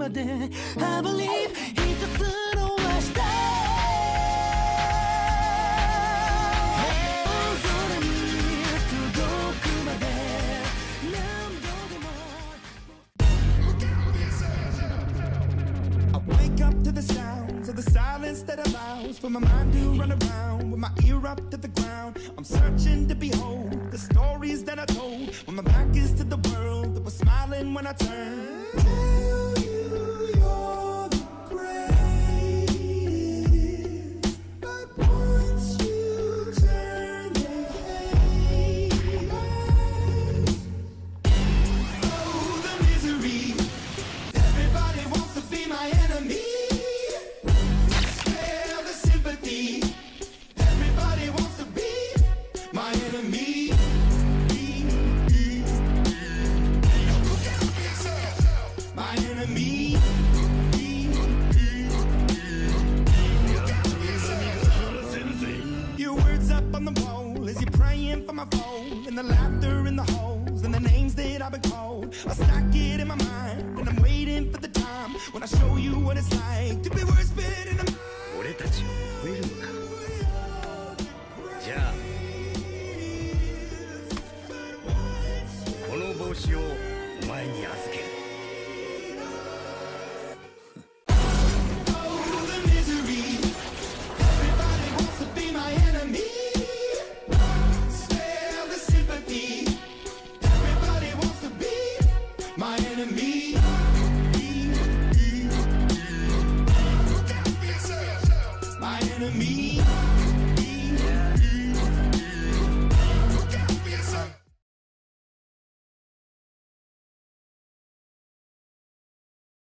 まで I believe 一つの明日空に届くまで何度でも I wake up to the sounds of the silence that allows for my mind to run around with my ear up to the ground. I'm searching to behold the stories that I told when my back is to the world that was smiling when I turned. Tell you you're the greatest, but once you turn they hate us. Oh, the misery. Everybody wants to be my enemy. Spare the sympathy. Everybody wants to be my enemy. My enemy. Your words up on the wall as you're praying for my phone, and the laughter in the holes and the names that I've been called. I stack it in my mind and I'm waiting for the time when I show you what it's like to be worse fit in the 俺たちを超えるのか。じゃあこの帽子をお前に預ける。